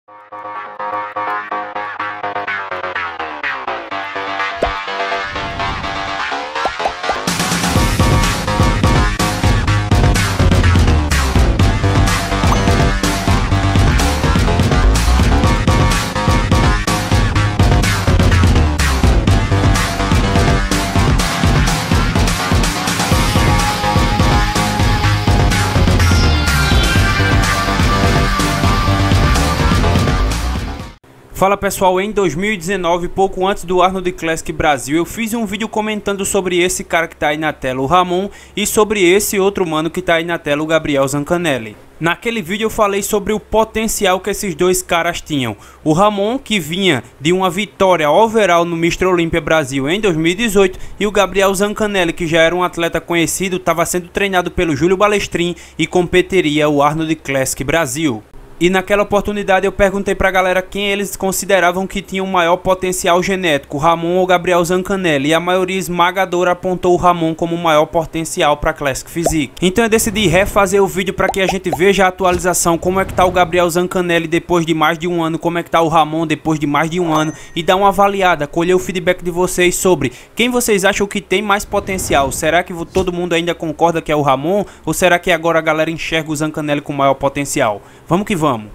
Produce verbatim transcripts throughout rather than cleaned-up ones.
Fala pessoal, em dois mil e dezenove, pouco antes do Arnold Classic Brasil, eu fiz um vídeo comentando sobre esse cara que tá aí na tela, o Ramon, e sobre esse outro mano que tá aí na tela, o Gabriel Zancanelli. Naquele vídeo eu falei sobre o potencial que esses dois caras tinham. O Ramon, que vinha de uma vitória overall no mister Olímpia Brasil em dois mil e dezoito, e o Gabriel Zancanelli, que já era um atleta conhecido, estava sendo treinado pelo Júlio Balestrin e competiria o Arnold Classic Brasil. E naquela oportunidade eu perguntei pra galera quem eles consideravam que tinha um maior potencial genético, Ramon ou Gabriel Zancanelli, e a maioria esmagadora apontou o Ramon como o maior potencial para Classic Physique. Então eu decidi refazer o vídeo para que a gente veja a atualização, como é que tá o Gabriel Zancanelli depois de mais de um ano, como é que tá o Ramon depois de mais de um ano, e dar uma avaliada, colher o feedback de vocês sobre quem vocês acham que tem mais potencial. Será que todo mundo ainda concorda que é o Ramon, ou será que agora a galera enxerga o Zancanelli com maior potencial? Vamos que vamos.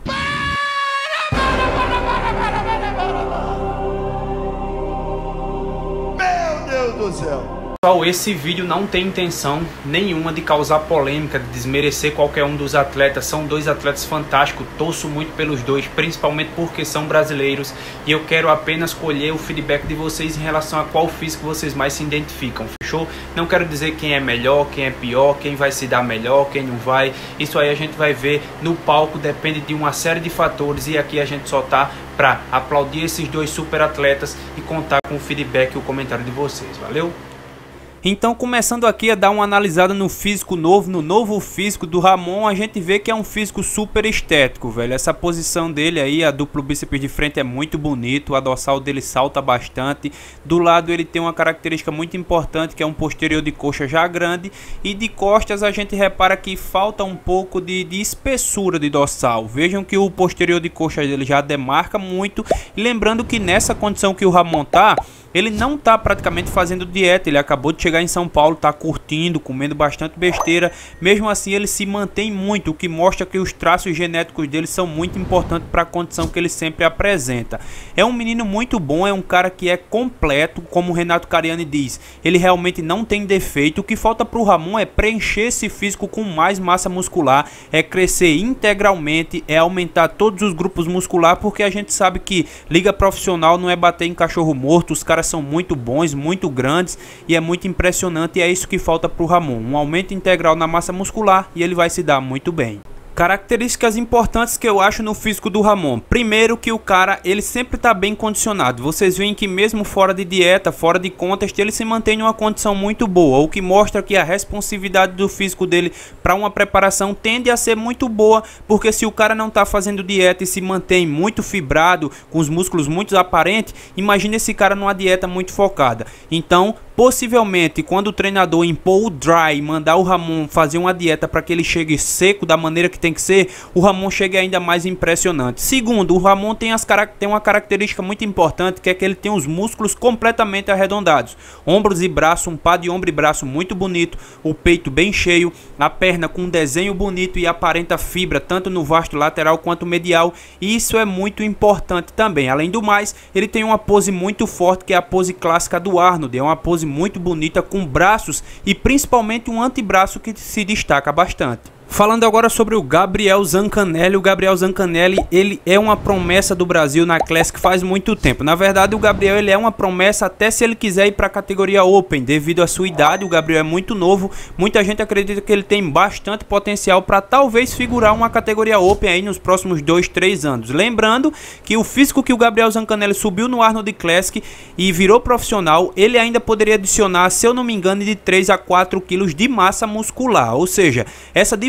Meu Deus do céu! Pessoal, esse vídeo não tem intenção nenhuma de causar polêmica, de desmerecer qualquer um dos atletas. São dois atletas fantásticos, torço muito pelos dois, principalmente porque são brasileiros, e eu quero apenas colher o feedback de vocês em relação a qual físico vocês mais se identificam, fechou? Não quero dizer quem é melhor, quem é pior, quem vai se dar melhor, quem não vai. Isso aí a gente vai ver no palco, depende de uma série de fatores, e aqui a gente só tá para aplaudir esses dois super atletas e contar com o feedback e o comentário de vocês, valeu? Então, começando aqui a dar uma analisada no físico novo, no novo físico do Ramon, a gente vê que é um físico super estético, velho. Essa posição dele aí, a duplo bíceps de frente é muito bonito, a dorsal dele salta bastante. Do lado ele tem uma característica muito importante, que é um posterior de coxa já grande, e de costas a gente repara que falta um pouco de, de espessura de dorsal. Vejam que o posterior de coxa dele já demarca muito, e lembrando que nessa condição que o Ramon tá, ele não tá praticamente fazendo dieta, ele acabou de chegar em São Paulo, tá curtindo, comendo bastante besteira. Mesmo assim ele se mantém muito, o que mostra que os traços genéticos dele são muito importantes para a condição que ele sempre apresenta. É um menino muito bom, é um cara que é completo, como o Renato Cariani diz, ele realmente não tem defeito. O que falta para o Ramon é preencher esse físico com mais massa muscular, é crescer integralmente, é aumentar todos os grupos musculares, porque a gente sabe que liga profissional não é bater em cachorro morto, os caras são muito bons, muito grandes, e é muito impressionante, e é isso que falta para o Ramon, um aumento integral na massa muscular, e ele vai se dar muito bem. Características importantes que eu acho no físico do Ramon. Primeiro, que o cara, ele sempre está bem condicionado. Vocês veem que mesmo fora de dieta, fora de contest, ele se mantém em uma condição muito boa, o que mostra que a responsividade do físico dele para uma preparação tende a ser muito boa, porque se o cara não está fazendo dieta e se mantém muito fibrado, com os músculos muito aparentes, imagina esse cara numa dieta muito focada. Então, possivelmente, quando o treinador impor o dry e mandar o Ramon fazer uma dieta para que ele chegue seco da maneira que tem que ser, o Ramon chega ainda mais impressionante. Segundo, o Ramon tem, as tem uma característica muito importante, que é que ele tem os músculos completamente arredondados. Ombros e braço, um par de ombro e braço muito bonito, o peito bem cheio, a perna com um desenho bonito e aparenta fibra, tanto no vasto lateral quanto medial. E isso é muito importante também. Além do mais, ele tem uma pose muito forte, que é a pose clássica do Arnold. É uma pose muito bonita, com braços e principalmente um antebraço que se destaca bastante. Falando agora sobre o Gabriel Zancanelli, o Gabriel Zancanelli, ele é uma promessa do Brasil na Classic faz muito tempo. Na verdade, o Gabriel ele é uma promessa até se ele quiser ir para a categoria Open, devido à sua idade. O Gabriel é muito novo, muita gente acredita que ele tem bastante potencial para talvez figurar uma categoria Open aí nos próximos dois, três anos. Lembrando que o físico que o Gabriel Zancanelli subiu no Arnold Classic e virou profissional, ele ainda poderia adicionar, se eu não me engano, de três a quatro quilos de massa muscular. Ou seja, essa diferença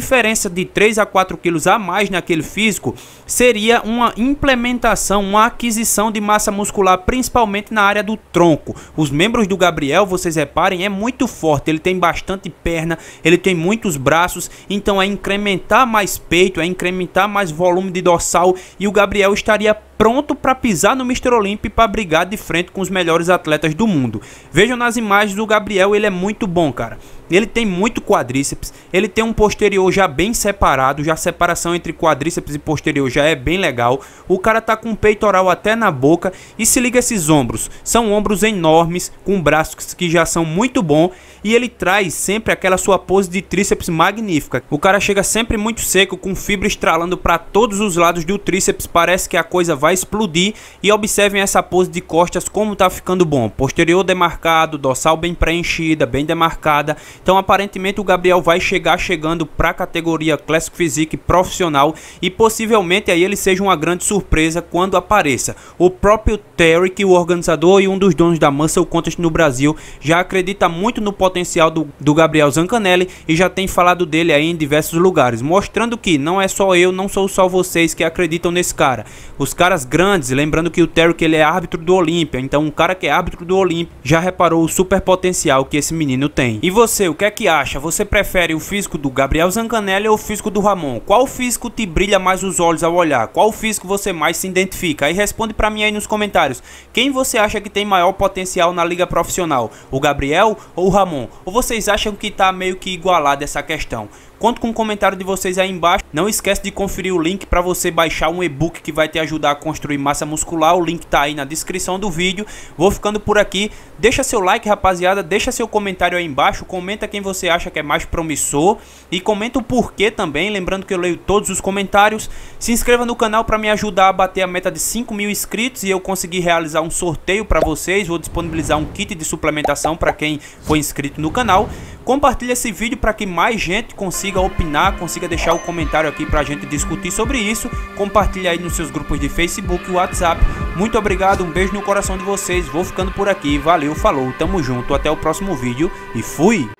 diferença de três a quatro quilos a mais naquele físico seria uma implementação, uma aquisição de massa muscular, principalmente na área do tronco. Os membros do Gabriel, vocês reparem, é muito forte, ele tem bastante perna, ele tem muitos braços, então é incrementar mais peito, é incrementar mais volume de dorsal, e o Gabriel estaria pronto para pisar no mister Olímpia para brigar de frente com os melhores atletas do mundo. Vejam nas imagens, o Gabriel, ele é muito bom, cara. Ele tem muito quadríceps, ele tem um posterior já bem separado, já a separação entre quadríceps e posterior já é bem legal. O cara tá com o peitoral até na boca, e se liga esses ombros, são ombros enormes, com braços que já são muito bons, e ele traz sempre aquela sua pose de tríceps magnífica. O cara chega sempre muito seco, com fibra estralando para todos os lados do tríceps, parece que a coisa vai explodir. E observem essa pose de costas como tá ficando bom, posterior demarcado, dorsal bem preenchida, bem demarcada. Então aparentemente o Gabriel vai chegar chegando para a categoria Classic Physique profissional, e possivelmente aí ele seja uma grande surpresa quando apareça. O próprio Terry, que o organizador e um dos donos da Muscle Contest no Brasil, já acredita muito no potencial do, do Gabriel Zancanelli e já tem falado dele aí em diversos lugares, mostrando que não é só eu, não sou só vocês que acreditam nesse cara. Os caras grandes, lembrando que o Terry, que ele é árbitro do Olímpia, então um cara que é árbitro do Olímpia já reparou o super potencial que esse menino tem. E você, o que é que acha? Você prefere o físico do Gabriel Zancanelli ou o físico do Ramon? Qual físico te brilha mais os olhos ao olhar? Qual físico você mais se identifica? Aí responde pra mim aí nos comentários. Quem você acha que tem maior potencial na liga profissional? O Gabriel ou o Ramon? Ou vocês acham que tá meio que igualado essa questão? Conto com o comentário de vocês aí embaixo. Não esquece de conferir o link para você baixar um e-book que vai te ajudar a construir massa muscular. O link tá aí na descrição do vídeo. Vou ficando por aqui. Deixa seu like, rapaziada. Deixa seu comentário aí embaixo. Comenta quem você acha que é mais promissor. E comenta o porquê também. Lembrando que eu leio todos os comentários. Se inscreva no canal para me ajudar a bater a meta de cinco mil inscritos e eu conseguir realizar um sorteio para vocês. Vou disponibilizar um kit de suplementação para quem for inscrito no canal. Compartilhe esse vídeo para que mais gente consiga opinar, consiga deixar o comentário aqui para a gente discutir sobre isso. Compartilhe aí nos seus grupos de Facebook e WhatsApp. Muito obrigado, um beijo no coração de vocês. Vou ficando por aqui. Valeu, falou, tamo junto. Até o próximo vídeo e fui!